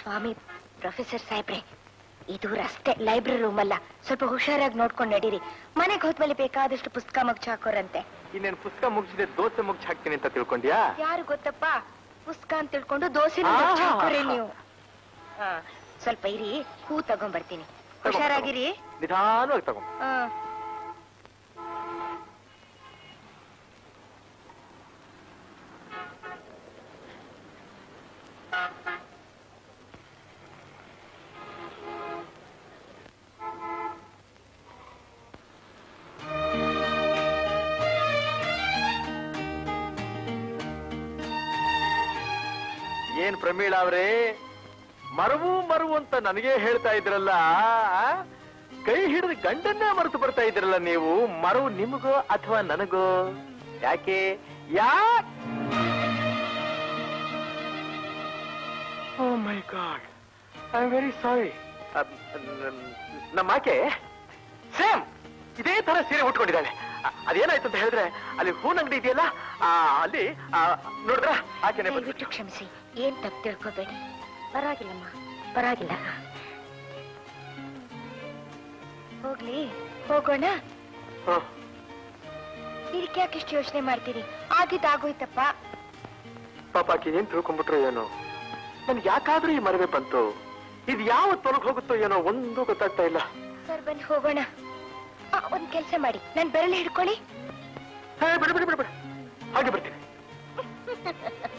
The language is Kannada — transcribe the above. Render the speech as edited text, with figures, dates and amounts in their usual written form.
ಸ್ವಾಮಿ ಪ್ರೊಫೆಸರ್ ಸಾಹೇಬ್ರೆ, ಇದು ರಸ್ತೆ, ಲೈಬ್ರರಿ ರೂಮ್ ಅಲ್ಲ. ಸ್ವಲ್ಪ ಹುಷಾರಾಗಿ ನೋಡ್ಕೊಂಡು ನಡೀರಿ. ಮನೆಗೆ ಹೋದ್ಮೇಲೆ ಬೇಕಾದಷ್ಟು ಪುಸ್ತಕ ಮುಗ್ಚಿ ಹಾಕೋರಂತೆ. ಇನ್ನೇನು ಪುಸ್ತಕ ಮುಗಿಸಿದೆ ದೋಸೆ ಮುಗ್ಸಿ ಹಾಕ್ತೀನಿ ಅಂತ ತಿಳ್ಕೊಂಡ್ಯಾ? ಯಾರು ಗೊತ್ತಪ್ಪ, ಪುಸ್ತಕ ಅಂತ ತಿಳ್ಕೊಂಡು ದೋಸೆ ಹಾಕೋರಿ ನೀವು. ಸ್ವಲ್ಪ ಇರಿ, ಹೂ ತಗೊಂಡ್ಬರ್ತೀನಿ. ಹುಷಾರಾಗಿರಿ. ನಿಧಾನವಾಗಿ ತಗೊಂಡ್. ಏನ್ ಪ್ರಮೀಳಾ ಅವ್ರೇ, ಮರವು ಮರವು ಅಂತ ನನಗೆ ಹೇಳ್ತಾ ಇದ್ರಲ್ಲ, ಕೈ ಹಿಡಿದು ಗಂಡನ್ನೇ ಮರೆತು ಬರ್ತಾ ಇದ್ರಲ್ಲ ನೀವು. ಮರವು ನಿಮಗೋ ಅಥವಾ ನನಗೋ? ಯಾಕೆ? Oh my god, I am very sorry. ನಮ್ಮಾಕೆ ಸೇಮ್ ಇದೇ ತರ ಸೀರೆ ಉಟ್ಕೊಂಡಿದ್ದಾಳೆ. ಅದೇನಾಯ್ತು ಅಂತ ಹೇಳಿದ್ರೆ, ಅಲ್ಲಿ ಹೂನ್ ಅಂಗಡಿ ಇದೆಯಲ್ಲ, ಅಲ್ಲಿ ನೋಡಿದ್ರ ಆಕೆನೆ. ದಯವಿಟ್ಟು ಕ್ಷಮಿಸಿ, ಏನ್ ತಪ್ಪು ತಿಳ್ಕೋಬೇಡಿ. ಪರವಾಗಿಲ್ಲಮ್ಮ, ಪರವಾಗಿಲ್ಲ. ಹೋಗ್ಲಿ, ಹೋಗೋಣ. ಇದಕ್ಕೆ ಯಾಕಿಷ್ಟು ಯೋಚನೆ ಮಾಡ್ತೀರಿ? ಆಗಿದ್ದಾಗೋಯ್ತಪ್ಪ. ಪಾಪಾಕಿ ಏನ್ ತಿಳ್ಕೊಂಡ್ಬಿಟ್ರು ಏನೋ. ನನ್ಗೆ ಯಾಕಾದ್ರೂ ಈ ಮರವೇ ಬಂತು. ಇದು ಯಾವತ್ತು ತೊಲಗ್ ಹೋಗುತ್ತೋ ಏನೋ, ಒಂದು ಗೊತ್ತಾಗ್ತಾ ಇಲ್ಲ. ಸರ್ ಬನ್ನಿ ಹೋಗೋಣ. ಒಂದ್ ಕೆಲ್ಸ ಮಾಡಿ, ನನ್ ಬೆರಳು ಹಿಡ್ಕೊಳ್ಳಿ. ಬಿಡು ಬಿಡು ಬಿಡು ಬಿಡು, ಹಾಗೆ ಬರ್ತೀನಿ.